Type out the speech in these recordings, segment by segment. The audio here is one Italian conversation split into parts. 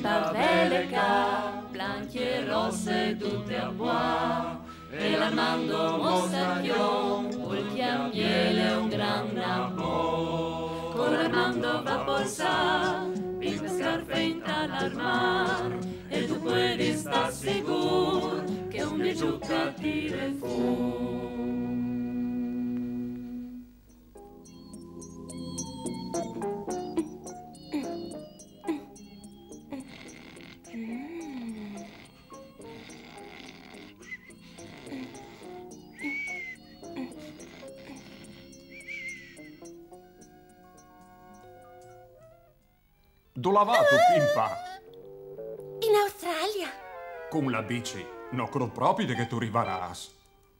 pimpa veleca, blanche rosse tutte a bois, e l'Armando Mostacchion, ultima miele un gran nabo. Con l'Armando va a posar, pimpa scarpe in talarmar, e tu puedes estar seguro que un bejuca tire fu. Dove lavato, Pimpa? In Australia. Con la bici. No credo proprio che tu arriveras.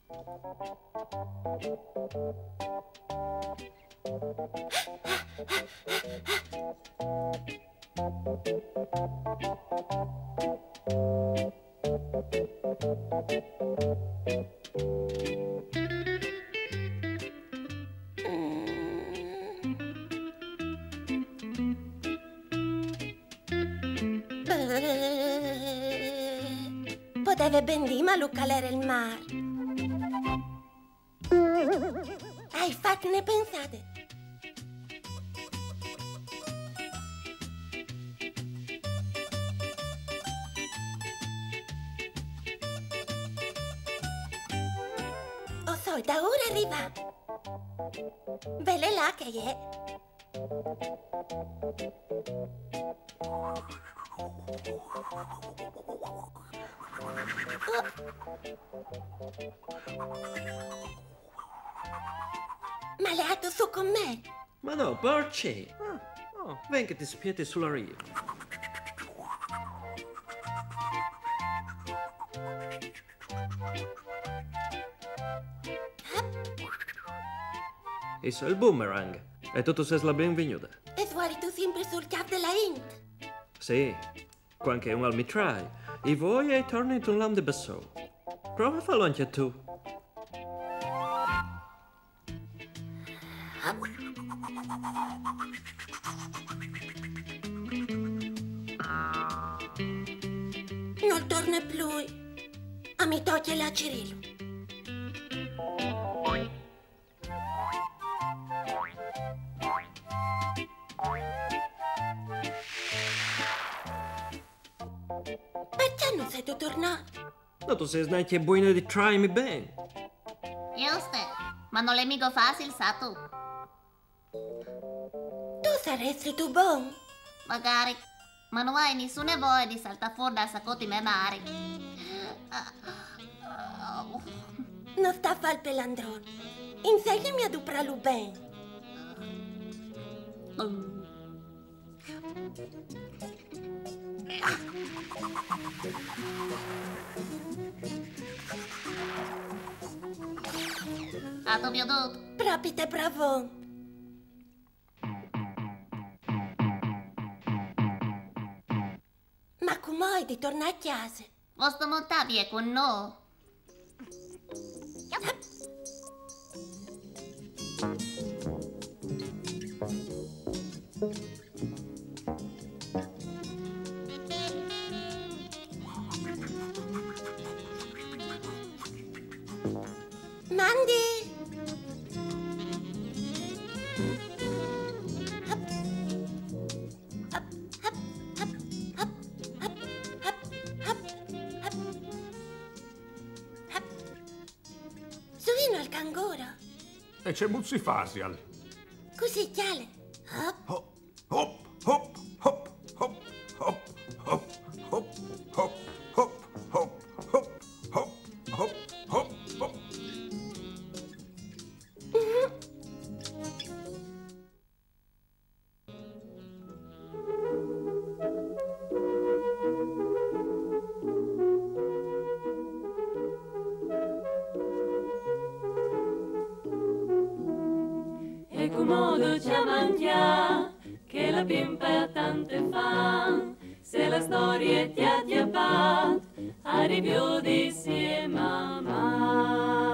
Poteva ben dire, ma Lucca era il mar. Infatti ne pensate? Oh, so, da ora arriva. Belle là che è. Ma le ha dato su con me? Ma no, perché? Oh, ven che ti spieti sulla riva. Isso è il boomerang. E tu sei la benvenuta. E suori tu sempre sul cap della Int. Sì, qualche un mi trai. E voi e torni in un lam di basso. Prova a farlo anche tu. Non torna più. A mi toglie la Cirillo. Perché non sei tu tornato? No, tu sei neanche buono di try me bene. Giusto, ma non è mica facile, sa tu. Tu saresti tu buon? Magari, ma non hai nessuna voglia di saltare fuori dal sacco me mare. Non sta a fare il pelandrone. Insegnami a duprarlo bene. Ah, tu mi ho detto. Proprio te bravo. Ma come hai di tornare a casa? Posso montare via con noi? Mandy! Suino al canguro. E c'è Muzzifasial. Così chiale. Hop, hop, hop, hop, hop, hop, hop, hop, hop, hop, hop, hop, hop, hop, hop, hop. E comodo ci avantia, che la pimpa ha tante fan, se la storia ti ha diabat, arrivi di mamma.